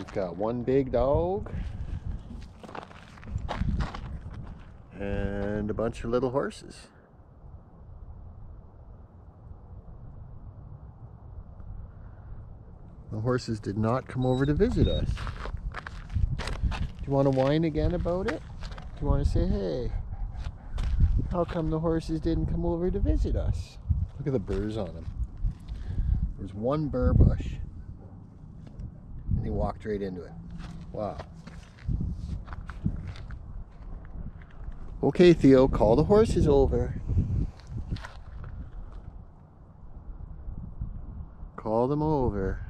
Got one big dog and a bunch of little horses. The horses did not come over to visit us. Do you want to whine again about it? Do you want to say, hey, how come the horses didn't come over to visit us? Look at the burrs on them. There's one burr bush. And he walked right into it. Wow. Okay, Theo, call the horses over. Call them over.